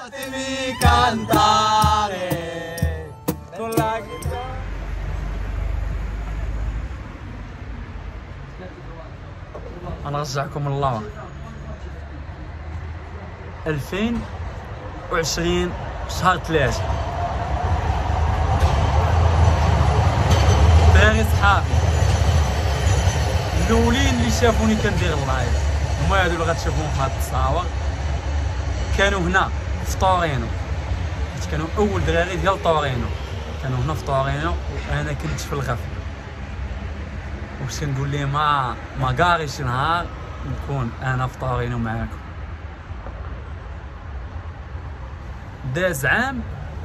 Fatemi cantare con la chitarra. أنا رجعكم الله 2020 شهر 3 دراري صحابي الاولين اللي شافوني كندير اللايف هما هادو اللي غتشوفوهم في هاد التصاور كانوا هنا في طورينو حيت كانوا اول دراري ديال طورينو كانوا هنا في طورينو وانا كنت في الغفله واش كنقول لهم ما كاريش نهار نكون انا في طورينو معاكم. داز عام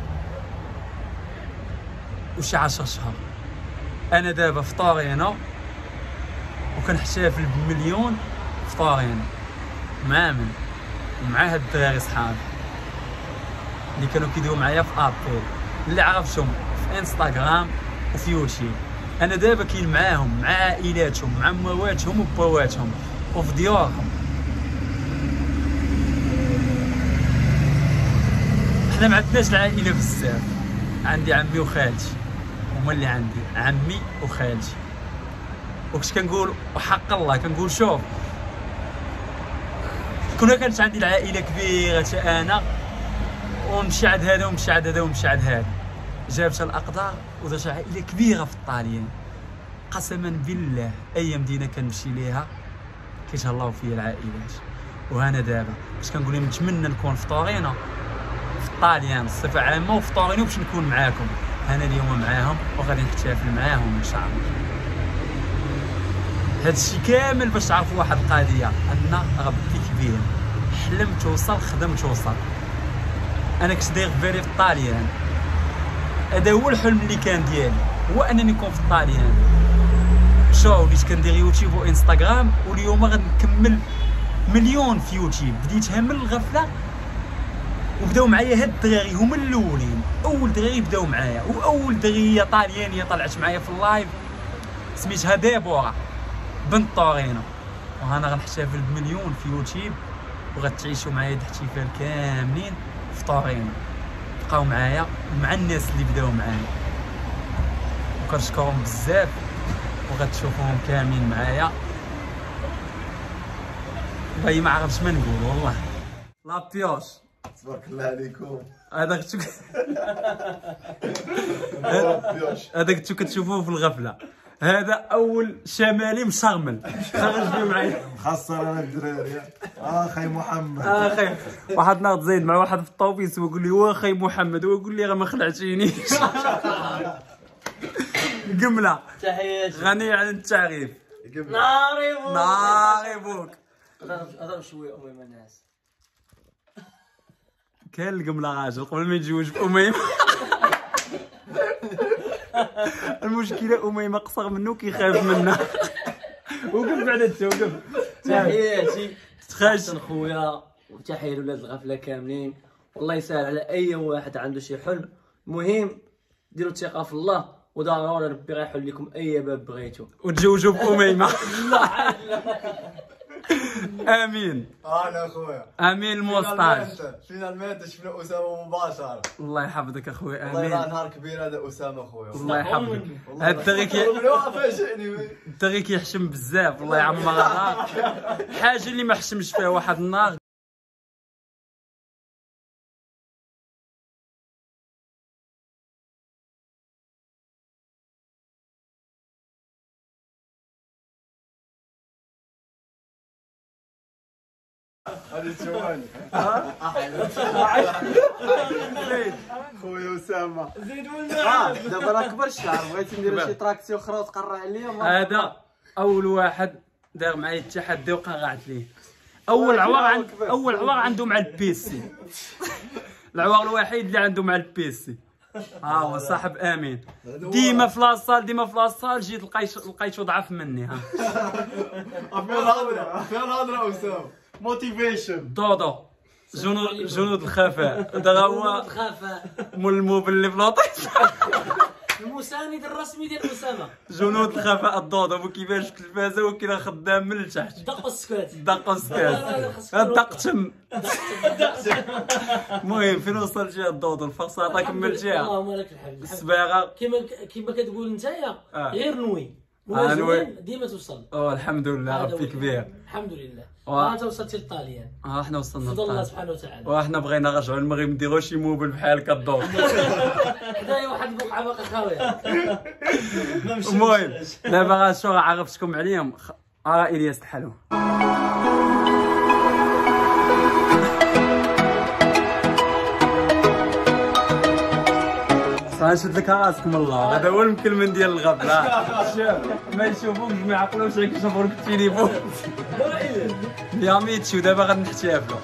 وشي 10 شهور انا دابا في طورينو وكنحتفل بمليون في طورينو مع من ومع هاد الدراري صحابي اللي كانوا كيديروا معايا في ابل اللي عرفتهم في انستغرام وفي يوتيوب. انا دابا كاين معاهم مع عائلاتهم مع مواتهم وبواتهم وفي ديورهم. حنا ما عندناش العائله بزاف، عندي عمي وخالتي هما اللي عندي، عمي وخالتي. وكنت كنقول وحق الله كنقول شوف كون كانت عندي العائله كبيره انا ومشي عند هذا ومشي عند هذا ومشي عند هذا، جابت الاقدار ودرت عائله كبيره في الطاليان. قسما بالله اي مدينه كنمشي ليها كيتهلاو فيا العائلات. وهنا دابا باش كنقول لهم نتمنى نكون في طورينو في الطاليان بصفه عامه وفي طورينو باش نكون معاكم. انا اليوم معاهم وغادي نحتفل معاهم ان شاء الله. هادشي كامل باش تعرفوا واحد القضيه، ان ربي كبير، حلمت توصل خدمت توصل. انا كنت داير في بالي في الطاليان، هذا هو الحلم اللي كان ديالي، هو انني نكون في الطاليان. شو وليت كندير يوتيوب وانستغرام واليوم غادي نكمل مليون في يوتيوب. بديتها من الغفله وبداو معايا هاد الدراري هما الاولين، اول دراري بداو معايا، واول دريه طاليانيه طلعت معايا في اللايف سميتها ديبورا بنت طورينو. وهنا غنحتفل بمليون في يوتيوب وغتعيشوا معايا الاحتفال كاملين في طورينو. بقاو معايا ومع الناس اللي بداو معايا وكنشكرهم بزاف وغتشوفوهم كاملين معايا. باغي ما عرفتش ما نقول والله. لا بيوش تبارك الله عليكم. هذاك كتشوفوه في الغفله. هذا اول شمالي مشرمل خرج فيه معايا خاصة انا الدراري. خي محمد. خي واحد ناض زايد مع واحد في الطوبيس ويقول لي وا خي محمد ويقول لي راه ما خلعتينيش. قمله تحياتي غنية عن التعريف. ناري بوك هضر شويه اميمه ناس كان القمله راجل قبل ما يتزوج بأميمة. المشكله أميمة قصر منه كيخاف منها. وقف بعد وقف. تحياتي تخاش خويا وتحيه لولاد الغفله كاملين. والله يسهل على اي واحد عنده شي حلم. المهم ديروا الثقه في الله وضروري ربي غيحل لكم اي باب بغيتو وتزوجوا بأميمة. امين. انا اخويا امين الموسطاج. فينالمنت شفنا اسامه مباشره. الله يحفظك اخويا. والله امين. نهار كبير هذا اسامه اخويا. الله يحفظك. هاد الدري كيحشم بزاف الله يعمرها. حاجه اللي ما حشمش فيها واحد النهار. هذه ثواني. خويا اسامه زيد دابا راه كبر الشعر بغيتي ندير شي تراكسيون اخرى وتقرع عليا. هذا اول واحد دار معايا التحدي وقرعت ليه. اول عوار عنده مع البيسي. العوار الوحيد اللي عنده مع البيسي هو صاحب امين. ديما في لاصال جيت لقيتو ضعف مني. ها فين الهضره اسامه؟ موتيفيشن دودو جنود الخفاء. هذا هو الخفاء مول الموبل اللي في لوطيش. المساند الرسمي ديال اسامه. جنود الخفاء الضوضاء وكيفاش في التلفازه وكيلا خدام من التحت. دق السكات. دق السكات. دق تم. المهم فين وصلتي الضوضاء الفرصاطه كملتيها. اللهم لك الحمد. الصباغه كيما كتقول نتايا غير نوي. نوي ديما توصل. الحمد لله ربي كبير. الحمد لله. انت وصلتي للطاليان. حنا وصلنا فضل الله سبحانه وتعالى. وحنا بغينا نرجعوا للمغرب نديروا شي موبل بحال كالدور. حدايا واحد البقعه باقا خاويه. المهم دابا شو عرفتكم عليهم. الياس الحلو. غنشد لك راسكم الله. هذا هو المكلمن ديال الغفله. ما يشوفوك ما يعقلوش عليك يشوفوك التليفون. يا ميتشو دابا غنحتفلوا.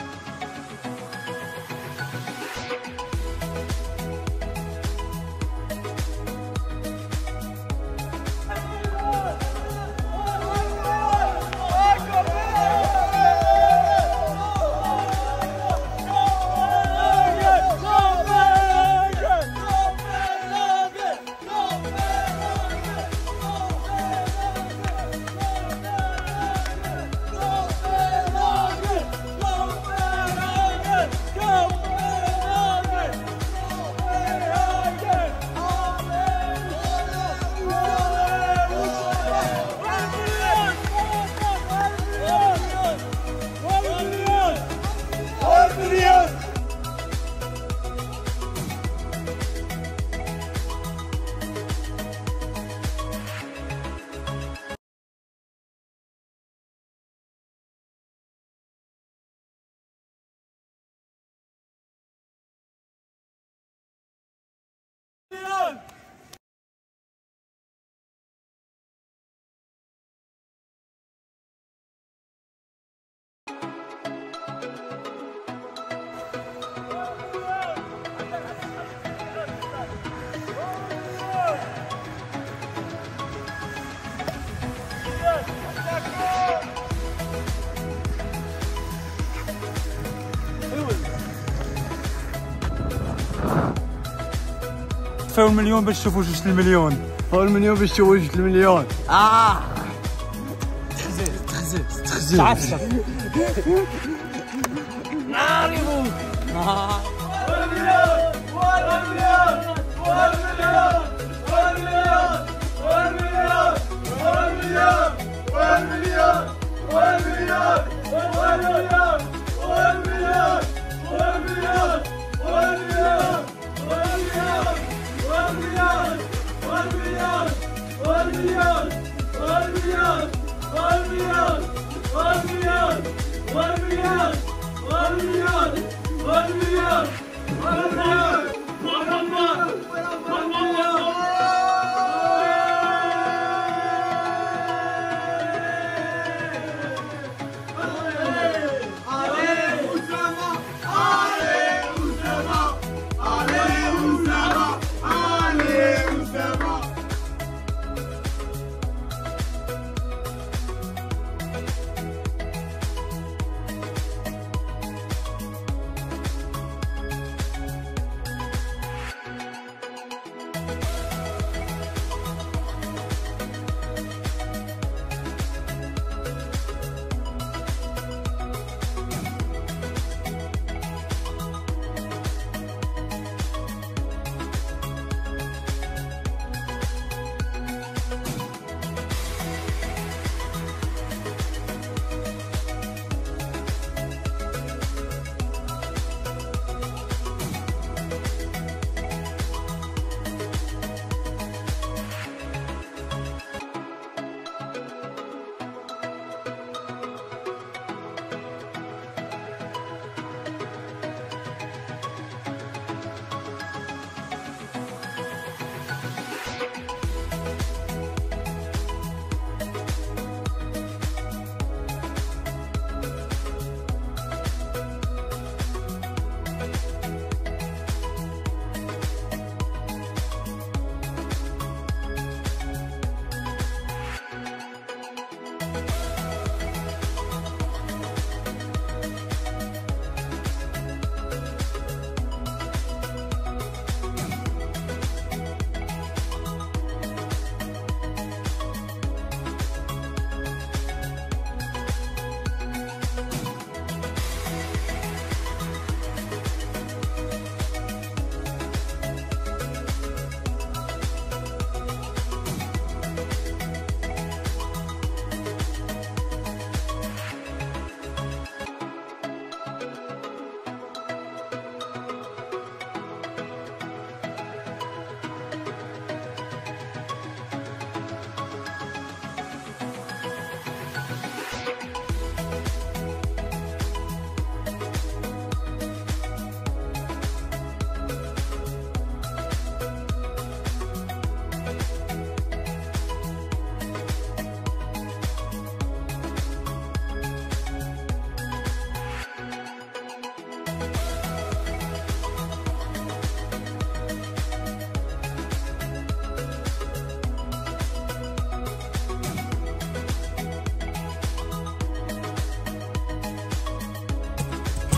فاو المليون باش تشوفوا جوج المليون. فاو المليون باش تشوفوا جوج المليون. تخزي تعفصف. نعرفوك.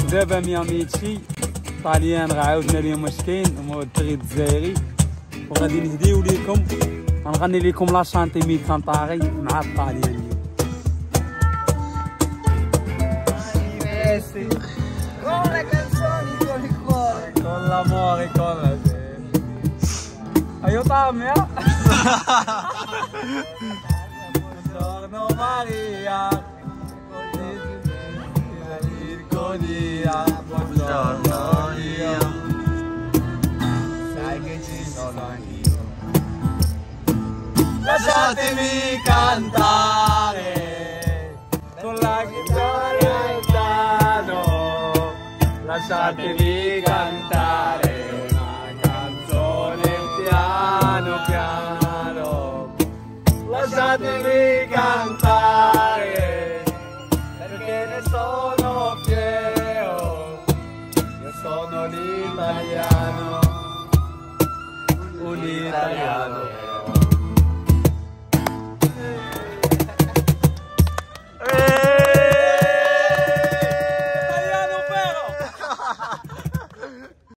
ودابا مياميتشي طاليان غا عاودنا اليوم واش كاين هما الدغي الجزائري وغادي نهديو ليكم غنغني لكم لا شانتي مي كانطاري مع الطاليان Con le canzoni con il cuore. con l'amore con la gente aiutami buongiorno Maria buongiorno io sai che ci sono anch'io lasciatemi cantare con la chitarra in mano lasciatemi cantare una canzone piano piano lasciatemi cantare perché ne sono fiero io sono l'italiano